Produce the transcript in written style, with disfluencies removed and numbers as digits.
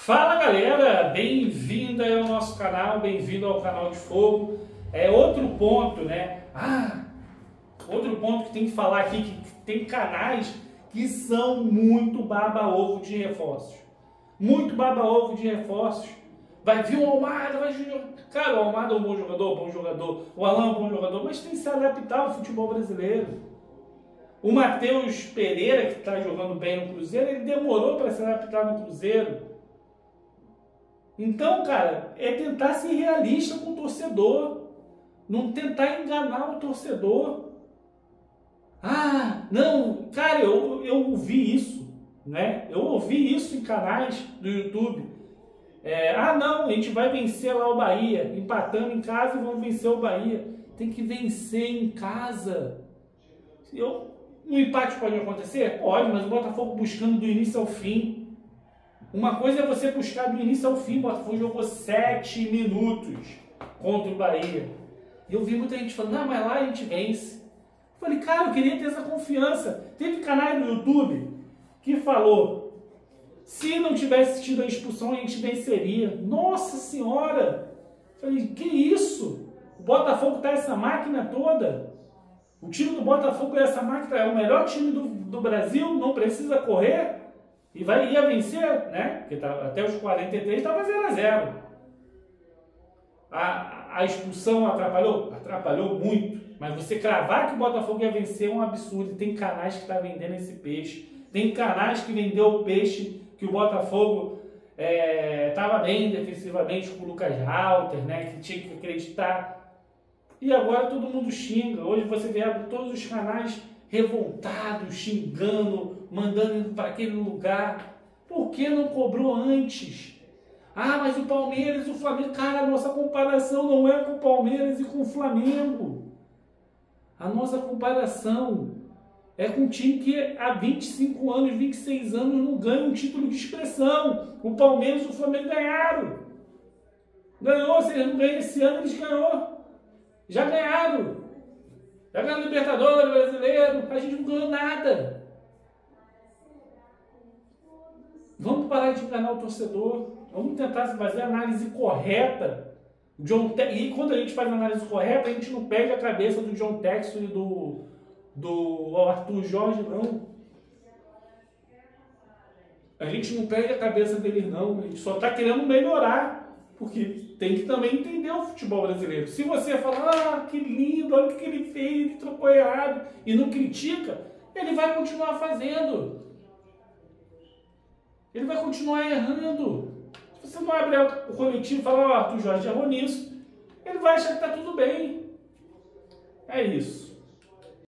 Fala galera, bem-vinda ao nosso canal, bem-vindo ao canal de Fogo. Outro ponto, né? Outro ponto que tem que falar aqui, que tem canais que são muito baba-ovo de reforços. Muito baba-ovo de reforços. Vai vir o Almada, vai vir... Cara, o Almada é um bom jogador. O Alan é um bom jogador, mas tem que se adaptar ao futebol brasileiro. O Matheus Pereira, que está jogando bem no Cruzeiro, ele demorou para se adaptar no Cruzeiro. Então, cara, é tentar ser realista com o torcedor. Não tentar enganar o torcedor. Não, cara, eu ouvi isso, né? Eu ouvi isso em canais do YouTube. Não, a gente vai vencer lá o Bahia. Empatando em casa e vamos vencer o Bahia. Tem que vencer em casa. Um empate pode acontecer? Pode, mas o Botafogo buscando do início ao fim. Uma coisa é você buscar do início ao fim. O Botafogo jogou 7 minutos contra o Bahia. E eu vi muita gente falando, não, mas lá a gente vence. Eu falei, cara, eu queria ter essa confiança. Teve canal no YouTube que falou, se não tivesse tido a expulsão, a gente venceria. Nossa Senhora! Eu falei, que isso? O Botafogo tá essa máquina toda. O time do Botafogo é essa máquina, é o melhor time do Brasil, não precisa correr. E ia vencer, né? Porque até os 43 estava 0-0. A expulsão atrapalhou? Atrapalhou muito. Mas você cravar que o Botafogo ia vencer é um absurdo. Tem canais que estão vendendo esse peixe. Tem canais que vendeu o peixe que o Botafogo estava bem defensivamente com o Lucas Halter, né? Que tinha que acreditar. E agora todo mundo xinga. Hoje você vê todos os canais revoltados, xingando, mandando para aquele lugar. Por que não cobrou antes? Mas o Palmeiras e o Flamengo... Cara, a nossa comparação não é com o Palmeiras e com o Flamengo. A nossa comparação é com um time que há 25 anos, 26 anos não ganha um título de expressão. O Palmeiras e o Flamengo ganharam. Ganhou, se eles não ganham esse ano, eles ganhou. Já ganharam. Já ganhou Libertadores, Brasileiro, a gente não ganhou nada. Vamos parar de enganar o torcedor. Vamos tentar fazer a análise correta. E quando a gente faz a análise correta, a gente não perde a cabeça do John Textor e do Arthur Jorge, não. A gente não perde a cabeça deles, não. A gente só está querendo melhorar. Porque tem que também entender o futebol brasileiro. Se você falar, que lindo, olha o que ele fez, ele trocou errado, e não critica, ele vai continuar fazendo. Ele vai continuar errando. Se você não abre o coletivo e falar, Arthur Jorge errou nisso, ele vai achar que está tudo bem. É isso.